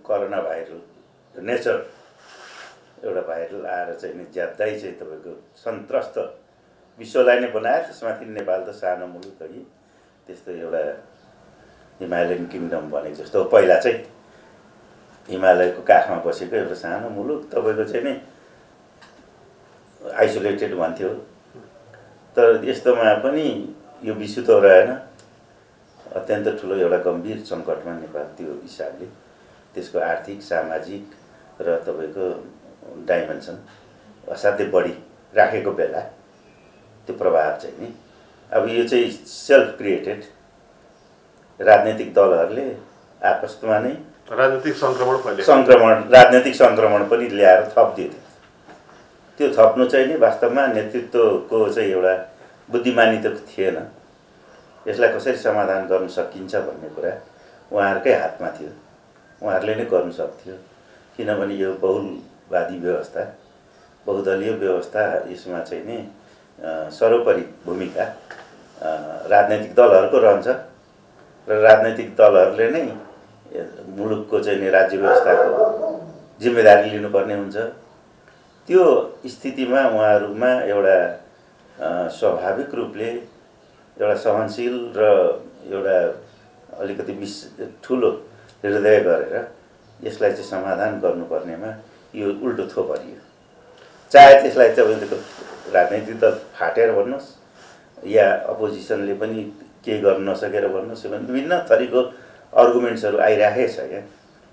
Corona viral nature एउटा viral आएर चाहिँ नि ज्यादै चाहिँ तपाईँको सन्त्रस्त विश्वलाई नै बनायो। त्यसमाथि नेपाल त सानो मुलुक हो, त्यस्तो एउटा हिमालयन किङडम भनेको जस्तो पहिला चाहिँ हिमालयको काखमा बसेको एउटा सानो मुलुक तपाईँको चाहिँ नि आइसोलेटेड भन्थ्यो। तर यस्तोमा पनि यो विश्व त रहेन, अत्यन्त ठुलो एउटा गम्भीर सङ्कटमा नेपाल त्यो हिसाबले त्यसको आर्थिक सामाजिक र तपाईँको डाइमेन्सन असाध्यै बढी राखेको बेला त्यो प्रभाव चाहिँ नि अब यो चाहिँ सेल्फ क्रिएटेड राजनीतिक दलहरूले आपसमा नै राजनीतिक राजनीतिक सङ्क्रमण पनि ल्याएर थपिदियो। त्यो थप्नु चाहिँ नि वास्तवमा नेतृत्वको चाहिँ एउटा बुद्धिमानी त थिएन। यसलाई कसरी समाधान गर्न सकिन्छ भन्ने कुरा उहाँहरूकै हातमा थियो, उहाँहरूले नै गर्नु सक्थ्यो। किनभने यो बहुलवादी व्यवस्था बहुदलीय व्यवस्था यसमा चाहिँ नि सर्वोपरि भूमिका राजनैतिक दलहरूको रहन्छ र राजनैतिक दलहरूले नै मुलुकको चाहिँ नि राज्य व्यवस्थाको जिम्मेदारी लिनुपर्ने हुन्छ। त्यो स्थितिमा उहाँहरूमा एउटा स्वाभाविक रूपले एउटा सहनशील र एउटा अलिकति ठुलो हृदय गरेर यसलाई चाहिँ समाधान गर्नुपर्नेमा यो उल्टो थोपरियो। चाहे त्यसलाई तपाईँको राजनैतिक दल फाटेर भन्नुहोस् या अपोजिसनले पनि केही गर्न नसकेर भन्नुहोस्, विभिन्न थरीको अर्गुमेन्ट्सहरू आइराखेको छ। यहाँ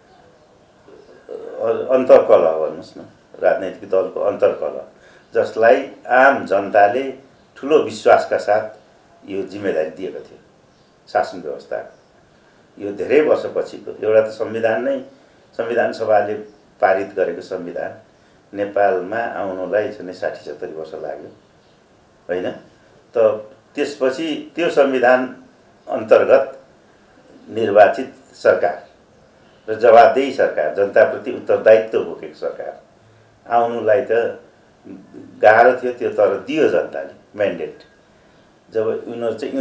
अन्तर्कलह भन्नुहोस् न, राजनैतिक दलको अन्तर्कलह, जसलाई आम जनताले ठुलो विश्वासका साथ यो जिम्मेदारी दिएको थियो शासन व्यवस्था। यो धेरै वर्षपछिको एउटा त संविधान सभाले पारित गरेको संविधान नेपालमा आउनुलाई चाहिँ 60-70 वर्ष लाग्यो होइन। त त्यसपछि त्यो संविधान अन्तर्गत निर्वाचित सरकार र जवाबदेही सरकार, जनताप्रति उत्तरदायित्व बोकेको सरकार आउनुलाई त गाह्रो थियो। त्यो तर दियो जनताले म्यान्डेट, जब उनीहरू चाहिँ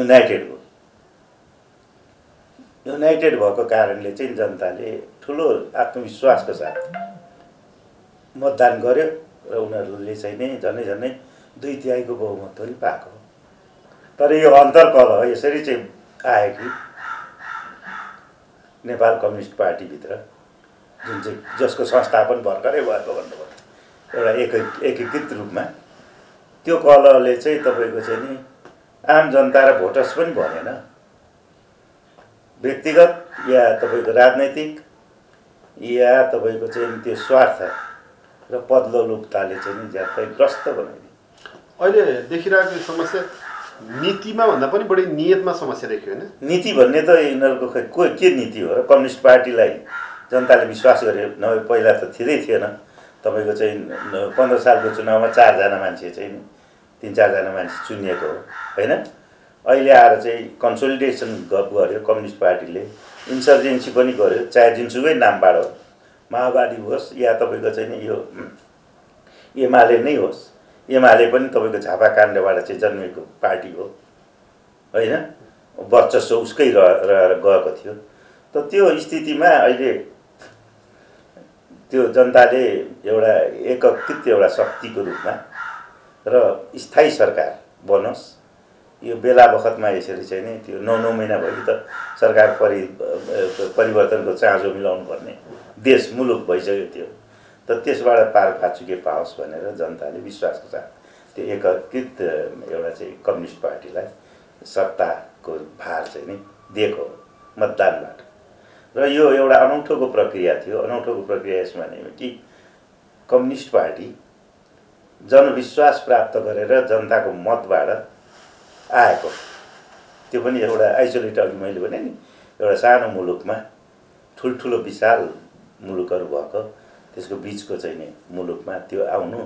युनाइटेड भएको कारणले चाहिँ जनताले ठुलो आत्मविश्वासको साथ मतदान गर्यो र उनीहरूले चाहिँ नै झन्डै 2/3 बहुमत पनि पाएको। तर यो अन्तर्कलह यसरी चाहिँ आयो कि नेपाल कम्युनिस्ट पार्टीभित्र जुन चाहिँ जसको संस्थापन भर्खरै भएको भन्नुभयो एउटा एकीकृत रूपमा, त्यो कलहले चाहिँ तपाईँको चाहिँ नि आम जनता र भोटर्स पनि भनेन, व्यक्तिगत या तपाईँको राजनैतिक या तपाईँको चाहिँ त्यो स्वार्थ र पदलोलुपताले चाहिँ नि ज्यादै ग्रस्त बनाइदियो। अहिले देखिरहेको समस्या नीतिमा भन्दा पनि बढी नियतमा समस्या देखियो होइन। नीति भन्ने त यिनीहरूको खै के नीति हो र? कम्युनिस्ट पार्टीलाई जनताले विश्वास गरे नभए पहिला त थिएन। तपाईँको चाहिँ 15 सालको चुनावमा 4 जना मान्छे चाहिँ 3-4 जना मान्छे चुनिएको हो होइन। अहिले आएर चाहिँ कन्सोलिडेसन गर्यो कम्युनिस्ट पार्टीले, इन्सर्जेन्सी पनि गर्यो, चाहे जुनसुकै नामबाट हो, माओवादी होस् या तपाईँको चाहिँ नि यो एमाले नै होस्। एमाले पनि तपाईँको झापाकाण्डबाट चाहिँ जन्मेको पार्टी हो होइन, वर्चस्व उसकै रहेर गएको थियो। त त्यो स्थितिमा अहिले त्यो जनताले एउटा एकीकृत एउटा शक्तिको रूपमा र स्थायी सरकार बनोस्, यो बेला बखतमा यसरी चाहिँ नि त्यो 9 महिना भयो त सरकार परिवर्तनको चाँजो मिलाउनु पर्ने देश मुलुक भइसकेको थियो। त त्यसबाट पार फाचुके पाओस् भनेर जनताले विश्वासको साथ त्यो एकीकृत एउटा चाहिँ कम्युनिस्ट पार्टीलाई सत्ताको भार चाहिँ नि दिएको मतदानबाट। र यो एउटा अनौठोको प्रक्रिया थियो। अनौठोको प्रक्रिया यसमा नै कि कम्युनिस्ट पार्टी जनविश्वास प्राप्त गरेर जनताको मतबाट आएको, त्यो पनि एउटा आइसोलेट, अघि मैले भने नि एउटा सानो मुलुकमा ठुल्ठुलो विशाल मुलुकहरू भएको त्यसको बिचको चाहिँ नि मुलुकमा त्यो आउनु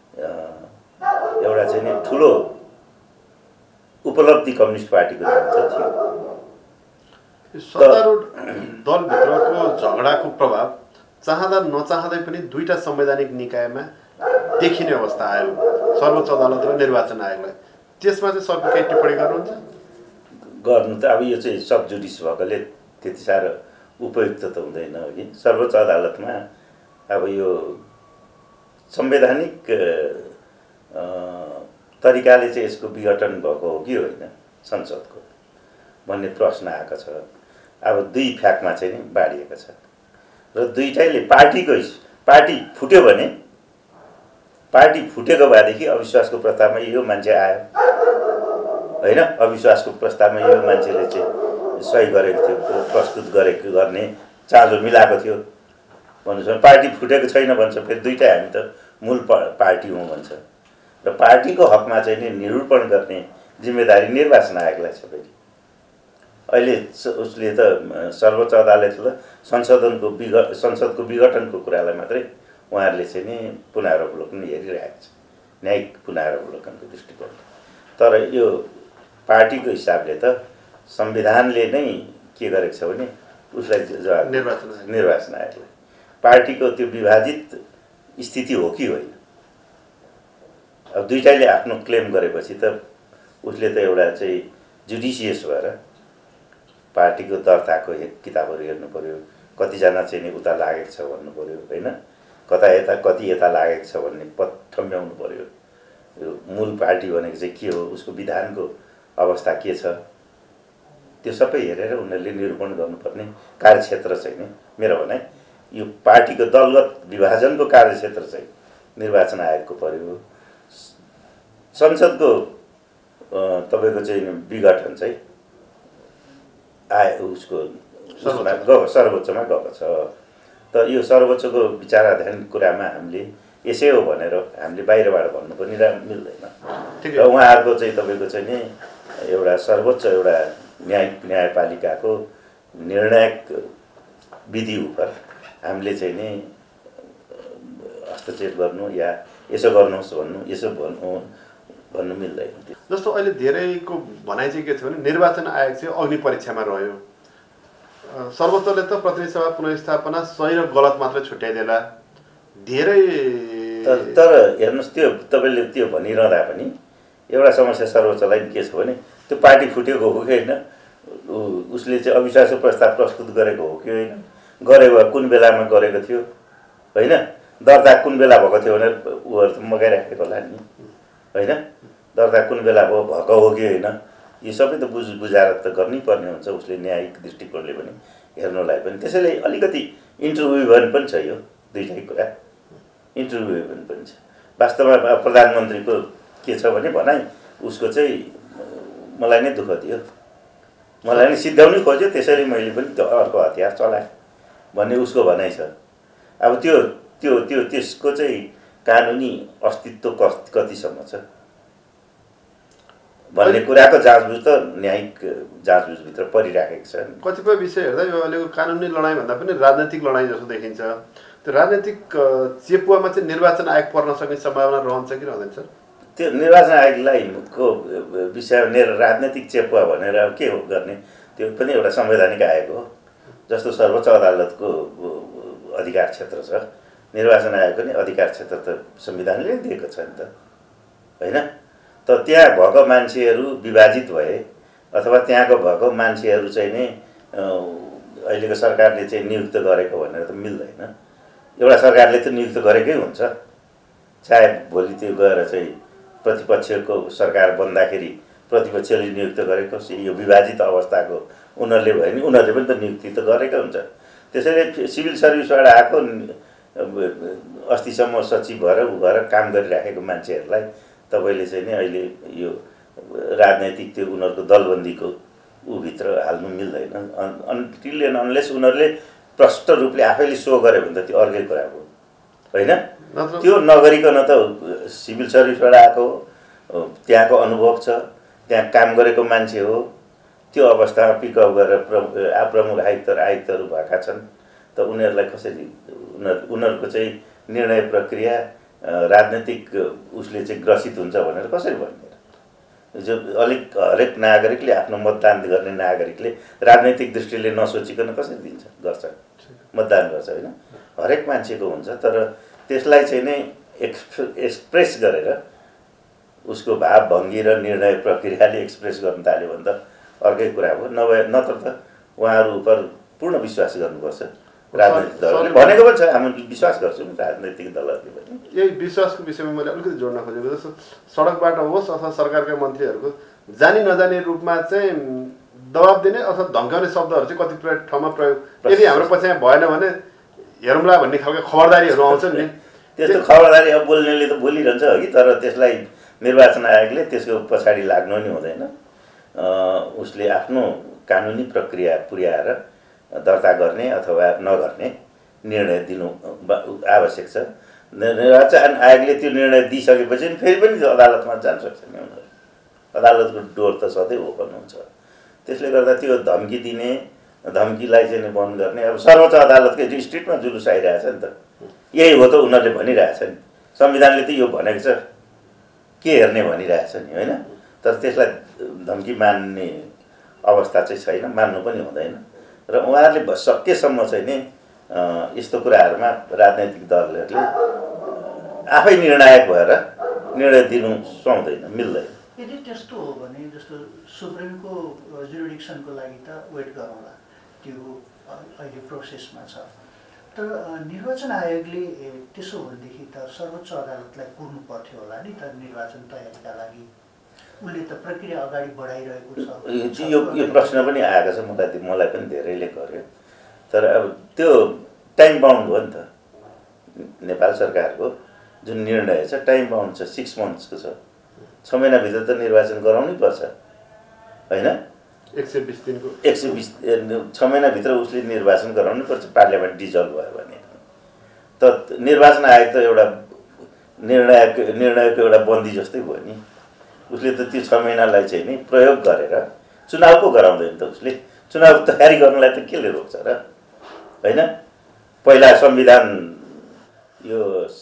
एउटा चाहिँ नि ठुलो उपलब्धि कम्युनिस्ट पार्टीको निम्ति थियो। सत्तारूढ दलभित्रको झगडाको प्रभाव चाहँदा नचाहँदै पनि दुईटा संवैधानिक निकायमा देखिने अवस्था आयो, सर्वोच्च अदालत र निर्वाचन आयोगलाई। त्यसमा चाहिँ सरले केही टिप्पणी गर्नुहुन्छ? गर्नु त अब यो चाहिँ सब जुडिस भएकोले त्यति साह्रो उपयुक्त त हुँदैन हो कि। सर्वोच्च अदालतमा अब यो संवैधानिक तरिकाले चाहिँ यसको विघटन भएको हो कि होइन संसदको भन्ने प्रश्न आएको छ। अब दुई फ्याकमा चाहिँ नि बाँडिएको छ र दुईटैले पार्टी फुट्यो भने पार्टी फुटेको भएदेखि अविश्वासको प्रस्तावमा यो मान्छे आयो होइन, अविश्वासको प्रस्तावमा यो मान्छेले चाहिँ सही गरेको थियो, प्रस्तुत गर्ने चाँजो मिलाएको थियो भन्नुहोस्। पार्टी फुटेको छैन भन्छ, फेरि दुईटै हामी त मूल पार्टी हौँ भन्छ र पार्टीको हकमा चाहिँ नि निरूपण गर्ने जिम्मेदारी निर्वाचन आयोगलाई छ। फेरि अहिले उसले त सर्वोच्च अदालतले संसदको विघटनको कुरालाई मात्रै उहाँहरूले चाहिँ नि पुनरावलोकन हेरिरहेको छ, न्यायिक पुनरावलोकनको दृष्टिकोण। तर यो पार्टीको हिसाबले त संविधानले नै के गरेको छ भने उसलाई निर्वाचन आयोगलाई पार्टीको त्यो विभाजित स्थिति हो कि होइन। अब दुईटैले आफ्नो क्लेम गरेपछि त उसले त एउटा चाहिँ जुडिसियस भएर पार्टीको दर्ताको किताबहरू हेर्नु पर्यो, कतिजना चाहिँ नि उता लागेको छ भन्नु पर्यो होइन, कति यता लागेको छ भन्ने ठम्ब्याउनु पर्यो। यो मूल पार्टी भनेको चाहिँ के हो, उसको विधानको अवस्था के छ, त्यो सबै हेरेर उनीहरूले निरूपण गर्नुपर्ने कार्यक्षेत्र चाहिँ नि मेरो भनाइ यो पार्टीको दलगत विभाजनको कार्यक्षेत्र चाहिँ निर्वाचन आयोगको पर्यो। संसदको तपाईँको चाहिँ विघटन चाहिँ उसको सर्वोच्चमा गएको छ। त यो सर्वोच्चको विचाराधीन कुरामा हामीले यसै हो भनेर हामीले बाहिरबाट भन्नु पनि मिल्दैन र उहाँहरूको चाहिँ तपाईँको चाहिँ नि एउटा सर्वोच्च एउटा न्यायपालिकाको निर्णायक विधि उप हामीले चाहिँ नि हस्तक्षेप गर्नु या यसो गर्नुहोस् भन्नु मिल्दैन। जस्तो अहिले धेरैको भनाइ चाहिँ के छ भने निर्वाचन आयोग चाहिँ अग्नि परीक्षामा रह्यो। सर्वोच्चले त प्रतिनिधि सभा पुनर्स्थापना सही र गलत मात्र छुट्याइदेला धेरै। तर हेर्नुहोस् त्यो तपाईँले त्यो भनिरहँदा पनि एउटा समस्या सर्वोच्चलाई के छ भने त्यो पार्टी फुटेको हो कि होइन, उसले चाहिँ अविश्वासको प्रस्ताव प्रस्तुत गरेको हो कि होइन, गरेको कुन बेलामा गरेको थियो होइन, दर्ता कुन बेला भएको थियो भनेर उहरू त मगाइराखेको होला नि होइन, दर्ता कुन बेला भएको हो कि होइन, यो सबै त बुझाएर त गर्नै पर्ने हुन्छ उसले न्यायिक दृष्टिकोणले पनि हेर्नुलाई पनि। त्यसैले अलिकति इन्टरभ्यू पनि छ, यो दुईटै कुरा इन्टरभ्यू पनि छ। वास्तवमा प्रधानमन्त्रीको के छ भने भनाइ उसको चाहिँ मलाई नै दुःख दियो, मलाई नै सिद्ध्याउनै खोज्यो, त्यसैले मैले पनि त्यो अर्को हतियार चलाएँ भन्ने उसको भनाइ छ। अब त्यसको चाहिँ कानुनी अस्तित्व कतिसम्म छ भन्ने कुराको जाँचबुझ त न्यायिक जाँचबुझभित्र परिराखेको छ। कतिपय विषय हेर्दा यो अहिलेको कानुनी लडाइँभन्दा पनि राजनैतिक लडाइँ जस्तो देखिन्छ। त्यो राजनैतिक चेपुवामा चाहिँ निर्वाचन आयोग पर्न सक्ने सम्भावना रहन्छ कि रहँदैन सर? त्यो निर्वाचन आयोगलाई को विषय राजनैतिक चेपुवा भनेर अब के हो गर्ने, त्यो पनि एउटा संवैधानिक आयोग हो। जस्तो सर्वोच्च अदालतको अधिकार क्षेत्र छ, निर्वाचन आयोग पनि अधिकार क्षेत्र त संविधानले दिएको छ नि त होइन। त त्यहाँ भएको मान्छेहरू विभाजित भए अथवा त्यहाँको भएको मान्छेहरू चाहिँ नै अहिलेको सरकारले चाहिँ नियुक्त गरेको भनेर त मिल्दैन। एउटा सरकारले त नियुक्त गरेकै हुन्छ, चाहे भोलि त्यो गएर चाहिँ प्रतिपक्षको सरकार बन्दाखेरि प्रतिपक्षले नियुक्त गरेको यो विभाजित अवस्थाको उनीहरूले भयो नि उनीहरूले पनि त नियुक्ति त गरेकै हुन्छ। त्यसैले सिभिल सर्भिसबाट आएको अस्तिसम्म सचिव भएर भएर काम गरिराखेको मान्छेहरूलाई तपाईँले चाहिँ नि अहिले यो राजनैतिक त्यो उनीहरूको दलबन्दीको भित्र हाल्नु मिल्दैन। अनटिल एन्ड अनलेस उनीहरूले प्रष्ट रूपले आफैले सो गऱ्यो भने त त्यो अर्कै कुरा हो होइन। त्यो नगरिकन त सिभिल सर्भिसबाट आएको त्यहाँको अनुभव छ, त्यहाँ काम गरेको मान्छे हो, त्यो अवस्थामा पिकअप गरेर प्रमुख आयुक्तहरू भएका छन्। त उनीहरूलाई कसरी उनीहरूको चाहिँ निर्णय प्रक्रिया राजनैतिक उसले चाहिँ ग्रसित हुन्छ भनेर कसरी भन्ने? जो हरेक नागरिकले आफ्नो मतदान गर्ने नागरिकले राजनैतिक दृष्टिले नसोचिकन कसरी दिन्छ गर्छ मतदान गर्छ होइन, हरेक मान्छेको हुन्छ। तर त्यसलाई चाहिँ नै एक्सप्रेस गरेर उसको भाव भङ्गी र निर्णय प्रक्रियाले एक्सप्रेस गर्न थाल्यो भने त अर्कै कुरा हो। नभए नत्र त उहाँहरू उप पूर्ण विश्वास गर्नुपर्छ राजनैतिक दलले भनेको पनि छ हामी विश्वास गर्छौँ राजनैतिक दलहरूले पनि यही विश्वासको विषयमा मैले अलिकति जोड्न खोजेको जस्तो सडकबाट होस् अथवा सरकारका मन्त्रीहरूको जानी नजाने रूपमा चाहिँ दबाब दिने अथवा धम्काउने शब्दहरू चाहिँ कतिपय ठाउँमा प्रयोग यदि हाम्रो पछाडि भएन भने हेरौँला भन्ने खालको खबरदारीहरू आउँछ नि त्यस्तो खबरदारी अब बोल्नेले त बोलिरहन्छ हो कि तर त्यसलाई निर्वाचन आयोगले त्यसको पछाडि लाग्नु नि हुँदैन उसले आफ्नो कानुनी प्रक्रिया पुर्याएर दर्ता गर्ने अथवा नगर्ने निर्णय दिनु आवश्यक छ निर्वाचन आयोगले त्यो निर्णय दिइसकेपछि फेरि पनि अदालतमा जान सक्छ नि उनीहरू अदालतको डोर त सधैँ ओपन हुन्छ त्यसले गर्दा त्यो धम्की दिने धम्कीलाई चाहिँ बन्द गर्ने अब सर्वोच्च अदालतकै स्ट्रिटमा जुलुस आइरहेछ नि त यही हो त उनीहरूले भनिरहेछ नि संविधानले त यो भनेको छ के हेर्ने भनिरहेछ नि होइन तर त्यसलाई धम्की मान्ने अवस्था चाहिँ छैन मान्नु पनि हुँदैन र उहाँहरूले सकेसम्म चाहिँ नि यस्तो कुराहरूमा राजनैतिक दलहरूले आफै निर्णायक भएर निर्णय दिनु सुहाउँदैन मिल्दैन यदि त्यस्तो हो भने जस्तो सुप्रिमको जुरिडिक्सनको लागि त वेट गरौँला त्यो अहिले प्रोसेसमा छ तर निर्वाचन आयोगले त्यसो भनेदेखि त सर्वोच्च अदालतलाई पुग्नु पर्थ्यो होला नि त निर्वाचन तयारीका लागि उसले त प्रक्रिया अगाडि बढाइरहेको छ यो प्रश्न पनि आएको छ मलाई पनि धेरैले गर्यो तर अब त्यो टाइम बाउन्ड हो नि त नेपाल सरकारको जुन निर्णय छ टाइम बाउन्ड छ 6 मन्थ्सको छ 6 महिनाभित्र त निर्वाचन गराउनै पर्छ होइन 120 दिनको 120 6 महिनाभित्र उसले निर्वाचन गराउनै पर्छ पार्लियामेन्ट डिजल्भ भयो भने त निर्वाचन आयोग त एउटा निर्णयको एउटा बन्दी जस्तै भयो नि उसले त त्यो 6 महिनालाई चाहिँ नि प्रयोग गरेर चुनाव पो गराउँदैन त उसले चुनाव तयारी गर्नलाई त केले रोक्छ र होइन पहिला संविधान यो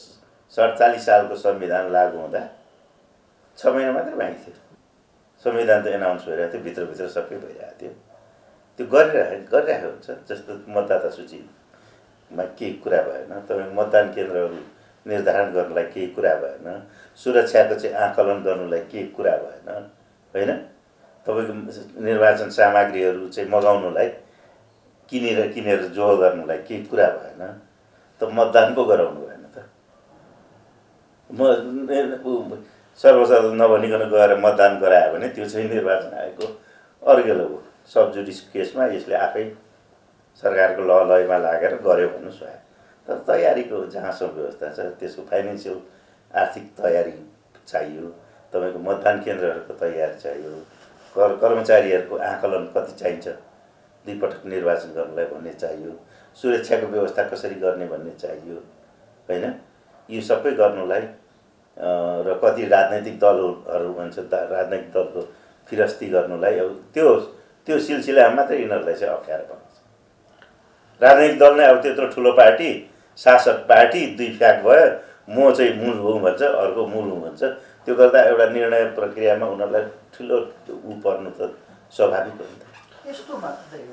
47 सालको संविधान लागू हुँदा 6 महिना मात्रै बाँकी थियो संविधान त एनाउन्स भइरहेको थियो भित्रभित्र सबै भइरहेको थियो त्यो गरिरहेको हुन्छ जस्तो मतदाता सूचीमा केही कुरा भएन तपाईँ मतदान केन्द्रहरू निर्धारण गर्नलाई केही कुरा भएन सुरक्षाको चाहिँ आकलन गर्नलाई केही कुरा भएन होइन तपाईँको निर्वाचन सामग्रीहरू चाहिँ मगाउनलाई किनेर जोह गर्नलाई केही कुरा भएन त मतदान पो गराउनु भएन त सर्वोच्च नभनिकन गएर मतदान गरायो भने त्यो चाहिँ निर्वाचन आयोगको अर्गेलो हो सब जुडिस केसमा यसले आफै सरकारको लयमा लागेर गर्यो भन्नु स्वायो तर तयारीको जहाँसम्म व्यवस्था छ त्यसको फाइनेन्सियल आर्थिक तयारी चाहियो तपाईँको मतदान केन्द्रहरूको तयारी चाहियो कर्मचारीहरूको आकलन कति चाहिन्छ 2 पटक निर्वाचन गर्नलाई भन्ने चाहियो सुरक्षाको व्यवस्था कसरी गर्ने भन्ने चाहियो होइन यो सबै गर्नलाई र कति राजनैतिक दलहरू भन्छ राजनैतिक दलको फिरस्ती गर्नलाई अब त्यो सिलसिलामा मात्रै यिनीहरूलाई चाहिँ अप्ठ्यारो पर्छ राजनैतिक दल नै अब त्यत्रो ठुलो पार्टी शासक पार्टी 2 फ्याक भयो म चाहिँ मूल हुँ भन्छ अर्को मूल हुँ भन्छ त्यो गर्दा एउटा निर्णय प्रक्रियामा उनीहरूलाई ठुलो पर्नु त स्वाभाविक हो नि त यस्तोमा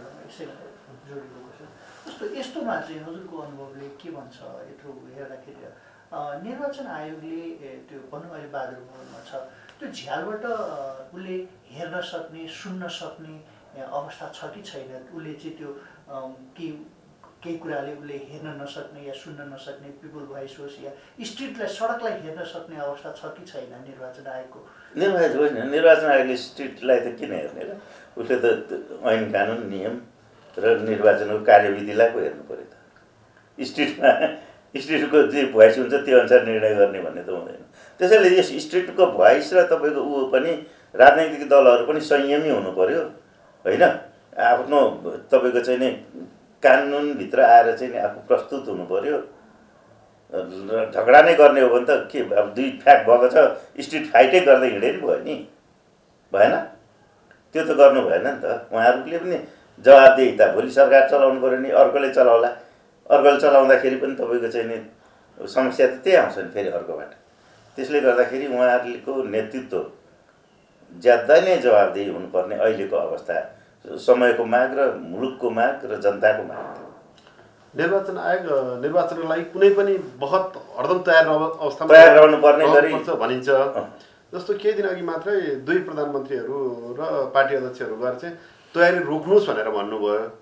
यस्तोमा चाहिँ हजुरको अनुभवले के भन्छ यत्रो हेर्दाखेरि निर्वाचन आयोगले त्यो भनौँ अहिले बहादुरपुरमा छ त्यो झ्यालबाट उसले हेर्न सक्ने सुन्न सक्ने अवस्था छ कि छैन उसले चाहिँ त्यो केही कुराले उसले हेर्न नसक्ने या सुन्न नसक्ने पिपल भोइस होस् या स्ट्रिटलाई सडकलाई हेर्न सक्ने अवस्था छ कि छैन निर्वाचन आयोगको निर्वाचन आयोगले स्ट्रिटलाई त किन हेर्ने र उसले त ऐन कानुन नियम र निर्वाचनको कार्यविधिलाई पो हेर्नु पर्यो त स्ट्रिटको जे भोइस हुन्छ त्यो अनुसार निर्णय गर्ने भन्ने त हुँदैन त्यसैले यस स्ट्रिटको भोइस र तपाईँको पनि राजनैतिक दलहरू पनि संयमी हुनु पर्यो होइन आफ्नो तपाईँको चाहिँ नि कानुनभित्र आएर चाहिँ नि आफू प्रस्तुत हुनु पर्यो झगडा नै गर्ने हो भने त के अब 2 फ्याक भएको छ स्ट्रिट फाइटै गर्दै हिँडे नि भयो नि भएन त्यो त गर्नु भएन नि त उहाँहरूले पनि जवाबदेहिता भोलि सरकार चलाउनु पर्यो नि अर्कोले चलाउला अर्कोले चलाउँदाखेरि पनि तपाईँको चाहिँ नि समस्या त त्यही आउँछ नि फेरि अर्कोबाट त्यसले गर्दाखेरि उहाँहरूको नेतृत्व ज्यादा नै जवाबदेही हुनुपर्ने अहिलेको अवस्था समयको माग र मुलुकको माग र जनताको माग थियो निर्वाचन आयोग निर्वाचनको लागि कुनै पनि बहुत हरदम तयार अवस्थामा रहनुपर्ने गरी भनिन्छ जस्तो केही दिन अघि मात्रै 2 प्रधानमन्त्रीहरू र पार्टी अध्यक्षहरू गएर चाहिँ तयारी रोक्नुहोस् भनेर भन्नुभयो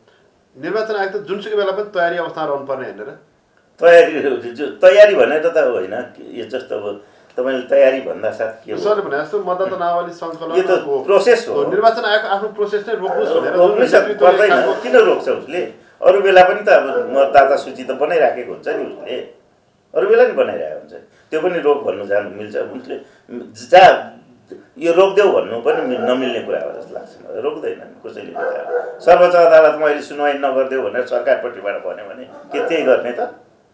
निर्वाचन आयोग त जुनसुकै बेला पनि तयारी अवस्थामा रहनुपर्ने होइन र? तयारी भनेर त होइन, यो जस्तो अब तपाईँले तयारी भन्दा साथ के हो? सरले भने जस्तो मतदाता नावली सङ्कलन यो त प्रोसेस हो। निर्वाचन आयोगको आफ्नो प्रोसेस नै रोक्नुहोस् भनेर पर्दैन, किन रोक्छ उसले? अरू बेला पनि त अब मतदाता सूची त बनाइराखेको हुन्छ नि उसले, अरू बेला नि बनाइरहेको हुन्छ। त्यो पनि रोक भन्नु जानु मिल्छ? उसले जहाँ यो रोकिदेऊ भन्नु पनि नमिल्ने कुरा हो जस्तो लाग्छ मलाई। रोक्दैन कसैले। सर्वोच्च अदालतमा अहिले सुनवाई नगरिदेऊ भनेर सरकारपट्टिबाट भन्यो भने के त्यही गर्ने त?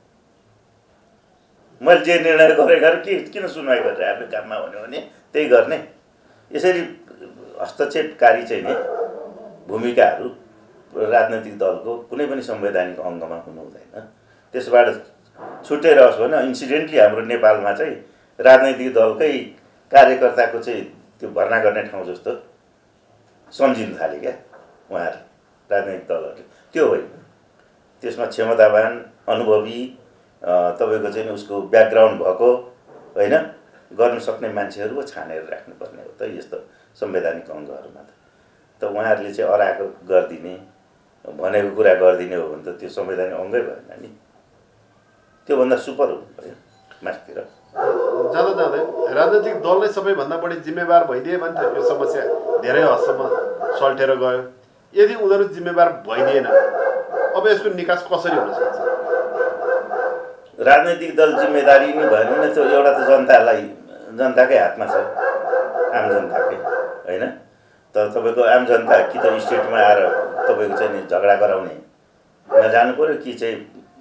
मैले जे निर्णय गरेँ किन सुनवाई गरेर आफ्नो काममा भन्यो भने त्यही गर्ने। यसरी हस्तक्षेपकारी चाहिँ नि भूमिकाहरू राजनैतिक दलको कुनै पनि संवैधानिक अङ्गमा हुनु हुँदैन। त्यसबाट छुटेर होस् भने इन्सिडेन्टली हाम्रो नेपालमा चाहिँ राजनैतिक दलकै कार्यकर्ताको चाहिँ त्यो भर्ना गर्ने ठाउँ जस्तो सम्झिन थाले क्या उहाँहरूले, राजनैतिक दलहरूले। त्यो होइन, त्यसमा क्षमतावान अनुभवी तपाईँको चाहिँ उसको ब्याकग्राउन्ड भएको होइन गर्न सक्ने मान्छेहरू छानेर राख्नुपर्ने हो त यस्तो संवैधानिक अङ्गहरूमा त उहाँहरूले चाहिँ अराएको गरिदिने भनेको कुरा गरिदिने हो भने त त्यो संवैधानिक अङ्गै भएन नि। त्योभन्दा सुपर हुनु पऱ्यो माथितिर। जाँदा जाँदै राजनैतिक दल नै सबैभन्दा बढी जिम्मेवार भइदिए भने त यो समस्या धेरै हदसम्म सल्टेर गयो। यदि उनीहरू जिम्मेवार भइदिएन अब यसको निकास कसरी हुन सक्छ? राजनैतिक दल जिम्मेदारी नै भएन भने त्यो एउटा त जनताकै हातमा छ, आम जनताकै होइन। त तपाईँको आम जनता कि त स्टेटमा आएर तपाईँको चाहिँ नि झगडा गराउने नजानु पऱ्यो कि चाहिँ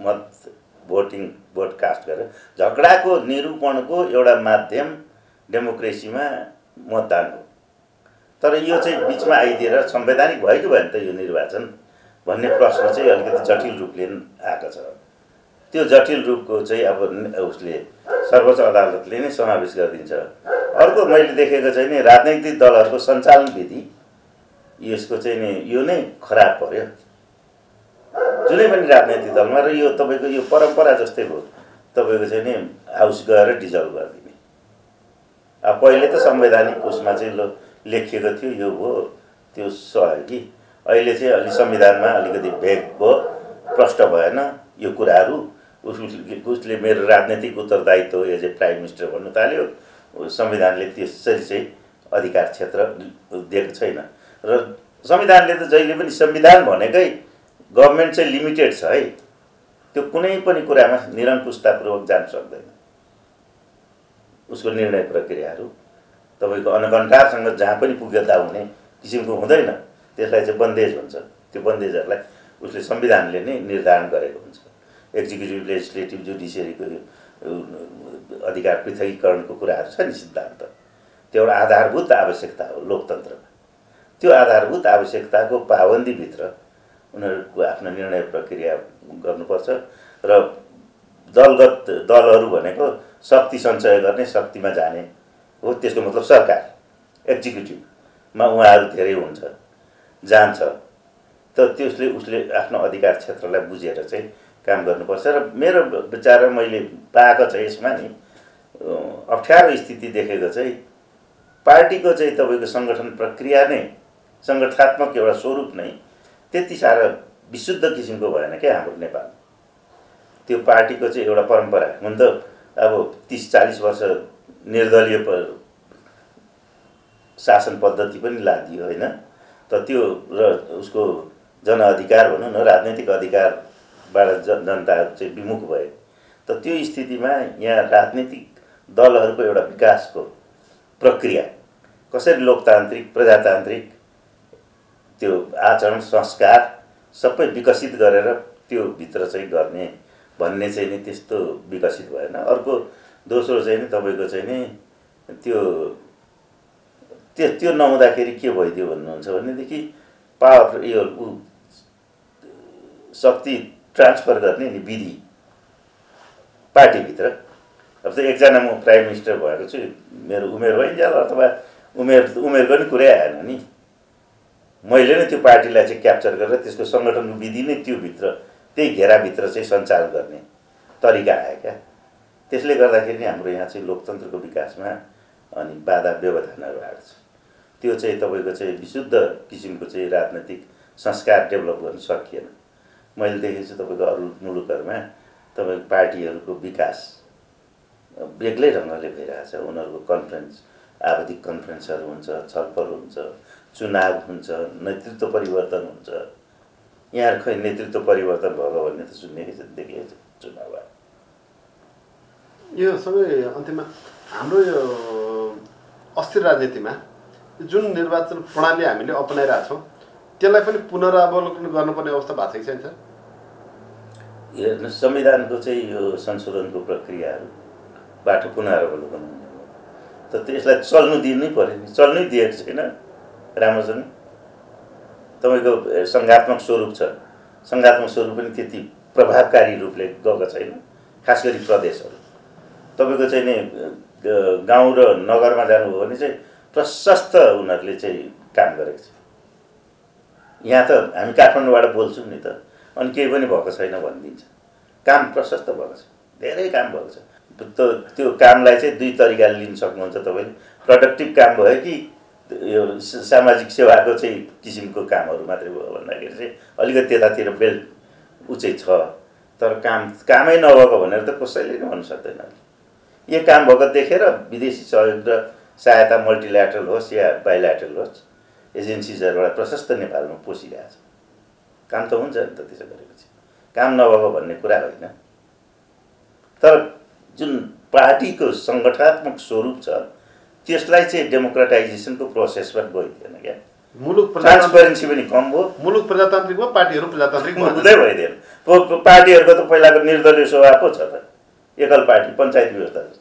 भोट कास्ट गरेर झगडाको निरूपणको एउटा माध्यम डेमोक्रेसीमा मतदान हो। तर यो चाहिँ बिचमा आइदिएर संवैधानिक भयो कि भएन त यो निर्वाचन भन्ने प्रश्न चाहिँ अलिकति जटिल रूपले आएको छ। त्यो जटिल रूपको चाहिँ अब उसले सर्वोच्च अदालतले नै समावेश गरिदिन्छ। अर्को मैले देखेको चाहिँ नि राजनैतिक दलहरूको सञ्चालन विधि यसको चाहिँ नि यो नै खराब पर्यो जुनै पनि राजनैतिक दलमा। र यो तपाईँको यो परम्परा जस्तै हो, तपाईँको चाहिँ नि हाउस गएर डिजल्भ गरिदिने। अब पहिले त संवैधानिक उसमा चाहिँ लेखिएको थियो यो हो त्यो सह्यो कि अहिले चाहिँ अलि संविधानमा अलिकति भेग भयो, प्रष्ट भएन यो कुराहरू। उसले मेरो राजनैतिक उत्तरदायित्व एज ए प्राइम मिनिस्टर भन्नु थाल्यो। संविधानले त्यसरी चाहिँ अधिकार क्षेत्र दिएको छैन। र संविधानले त जहिले पनि संविधान भनेकै गभर्मेन्ट चाहिँ लिमिटेड छ है, त्यो कुनै पनि कुरामा निरङ्कुशतापूर्वक जान सक्दैन। उसको निर्णय प्रक्रियाहरू तपाईँको अनकन्ठारसँग जहाँ पनि पुग्दा हुने किसिमको हुँदैन। त्यसलाई चाहिँ बन्देज भन्छ। त्यो बन्देजहरूलाई उसले संविधानले नै निर्धारण गरेको हुन्छ। एक्जिक्युटिभ लेजिस्लेटिभ जुडिसियरीको अधिकार पृथकीकरणको कुराहरू छ नि सिद्धान्त। त्यो एउटा आधारभूत आवश्यकता हो लोकतन्त्रमा। त्यो आधारभूत आवश्यकताको पाबन्दीभित्र उनीहरूको आफ्नो निर्णय प्रक्रिया गर्नुपर्छ। र दलगत दलहरू भनेको शक्ति सञ्चय गर्ने, शक्तिमा जाने हो। त्यसको मतलब सरकार एक्जिक्युटिभमा उहाँहरू धेरै हुन्छ, जान्छ। त त्यसले उसले आफ्नो अधिकार क्षेत्रलाई बुझेर चाहिँ काम गर्नुपर्छ। र मेरो विचारमा मैले पाएको चाहिँ यसमा नि अप्ठ्यारो स्थिति देखेको चाहिँ पार्टीको चाहिँ तपाईँको सङ्गठन प्रक्रिया नै सङ्गठनात्मक एउटा स्वरूप नै त्यति साह्रो विशुद्ध किसिमको भएन क्या हाम्रो नेपाल। त्यो पार्टीको चाहिँ एउटा परम्परा हुन त अब 30-40 वर्ष निर्दलीय शासन पद्धति पनि लादियो होइन। त त्यो र उसको जनअधिकार भनौँ न राजनैतिक अधिकारबाट जनताहरू चाहिँ विमुख भए। त त्यो स्थितिमा यहाँ राजनीतिक दलहरूको एउटा विकासको प्रक्रिया कसरी लोकतान्त्रिक प्रजातान्त्रिक त्यो आचरण संस्कार सबै विकसित गरेर त्यो भित्र चाहिँ गर्ने भन्ने चाहिँ नि त्यस्तो विकसित भएन। अर्को दोस्रो चाहिँ नि तपाईँको चाहिँ नि त्यो नहुँदाखेरि के भइदियो भन्नुहुन्छ भनेदेखि पावर यो शक्ति ट्रान्सफर गर्ने नि विधि पार्टीभित्र। अब त एकजना म प्राइम मिनिस्टर भएको छु, मेरो उमेर भइन्जेल अथवा उमेरको नि कुरै आएन नि। मैले नै त्यो पार्टीलाई चाहिँ क्याप्चर गरेर त्यसको सङ्गठनको विधि नै त्योभित्र त्यही घेराभित्र चाहिँ सञ्चालन गर्ने तरिका आयो क्या। त्यसले गर्दाखेरि नै हाम्रो यहाँ चाहिँ लोकतन्त्रको विकासमा अनि बाधा व्यवधानहरू आएको छ। त्यो चाहिँ तपाईँको चाहिँ विशुद्ध किसिमको चाहिँ राजनैतिक संस्कार डेभलप गर्न सकिएन। मैले देखेको छु तपाईँको अरू मुलुकहरूमा तपाईँको पार्टीहरूको विकास बेग्लै ढङ्गले भइरहेछ। उनीहरूको कन्फरेन्स, आवधिक कन्फरेन्सहरू हुन्छ, छलफल हुन्छ, चुनाव हुन्छ, नेतृत्व परिवर्तन हुन्छ। यहाँ खै नेतृत्व परिवर्तन भएको भन्ने त सुन्नेकै छ, देखेकै छ चुनाव। यो सबै अन्तिममा हाम्रो यो अस्थिर राजनीतिमा जुन निर्वाचन प्रणाली हामीले अपनाइरहेछौँ त्यसलाई पनि पुनरावलोकन गर्नुपर्ने अवस्था भएको छ कि छैन सर? हेर्नुहोस्, संविधानको चाहिँ यो संशोधनको प्रक्रियाहरूबाट पुनरावलोकन हुने हो। त त्यसलाई चल्नु दिनै पऱ्यो नि, चल्नै दिएको छैन राम्रोसँग। तपाईँको सङ्घात्मक स्वरूप छ, सङ्घात्मक स्वरूप पनि त्यति प्रभावकारी रूपले गएको छैन। खास गरी प्रदेशहरू तपाईँको चाहिँ नि गाउँ र नगरमा जानुभयो भने चाहिँ प्रशस्त उनीहरूले चाहिँ काम गरेको छ। यहाँ त हामी काठमाडौँबाट बोल्छौँ नि त, अनि केही पनि भएको छैन भनिदिन्छ। काम प्रशस्त भएको छ, धेरै काम भएको छ। त्यो कामलाई चाहिँ दुई तरिकाले लिन सक्नुहुन्छ तपाईँले। प्रोडक्टिभ काम भयो कि यो सामाजिक सेवाको चाहिँ किसिमको कामहरू मात्रै भयो भन्दाखेरि चाहिँ अलिकति त्यतातिर बेल्ट उचै छ। तर कामै नभएको भनेर त कसैले नै भन्नु सक्दैन। यो काम भएको देखेर विदेशी सहयोग र सहायता मल्टिल्याटरल होस् या बाइल्याटरल होस्, एजेन्सिजहरूबाट प्रशस्त नेपालमा पसिरहेछ। काम त हुन्छ नि त त्यसो गरेपछि, काम नभएको भन्ने कुरा होइन। तर जुन पार्टीको सङ्गठनात्मक स्वरूप छ त्यसलाई चाहिँ डेमोक्रेटाइजेसनको प्रोसेसमा गइदिएन क्या। मुलुक ट्रान्सपेरेन्सी पनि कम भयो। मुलुक प्रजातान्त्रिक भयो, पार्टीहरू प्रजातान्त्रिक हुँदै भइदिएन। पार्टीहरूको त पहिलाको निर्दलीय स्वभाव पो छ त, एकल पार्टी पञ्चायत व्यवस्था जस्तो।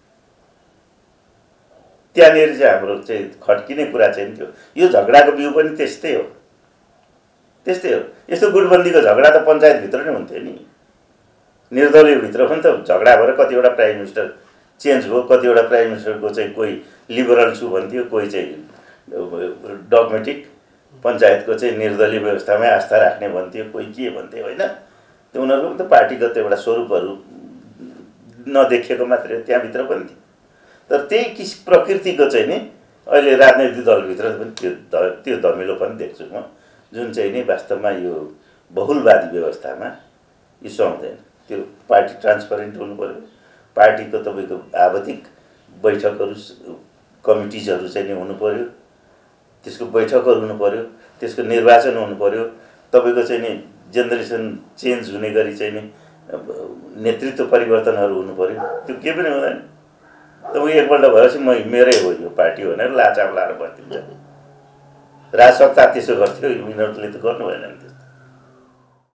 त्यहाँनिर चाहिँ हाम्रो चाहिँ खड्किने कुरा चाहिँ थियो। यो झगडाको बिउ पनि त्यस्तै हो, त्यस्तै हो। यस्तो गुटबन्दीको झगडा त पञ्चायतभित्र नै हुन्थ्यो नि। निर्दलीयभित्र पनि त झगडा भएर कतिवटा प्राइम मिनिस्टर चेन्ज भयो, कतिवटा प्राइम मिनिस्टरको चाहिँ कोही लिबरल छु भन्थ्यो, कोही चाहिँ डगमेटिक पञ्चायतको चाहिँ निर्दलीय व्यवस्थामै आस्था राख्ने भन्थ्यो, कोही के भन्थ्यो होइन। त्यो उनीहरूको पनि त पार्टीगत एउटा स्वरूपहरू नदेखिएको मात्रै त्यहाँभित्र पनि थियो। तर त्यही प्रकृतिको चाहिँ नि अहिले राजनैतिक दलभित्र पनि त्यो धमिलो पनि देख्छु म, जुन चाहिँ नि वास्तवमा यो बहुलवादी व्यवस्थामा यो सुहाउँदैन। त्यो पार्टी ट्रान्सपरेन्ट हुनु पऱ्यो, पार्टीको तपाईँको आवधिक बैठकहरू कमिटिजहरू चाहिँ नि हुनु पऱ्यो, त्यसको बैठकहरू हुनु पऱ्यो, त्यसको निर्वाचन हुनु पऱ्यो, तपाईँको चाहिँ नि जेनेरेसन चेन्ज हुने गरी चाहिँ नि नेतृत्व परिवर्तनहरू हुनु पऱ्यो। त्यो केही पनि हुँदैन। तपाईँ एकपल्ट भएपछि मेरै हो यो पार्टी भनेर लाचाप लाएर बस्दिन्छ। राजसत्ता त्यसो गर्थ्यो, यिनीहरूले त गर्नु भएन नि।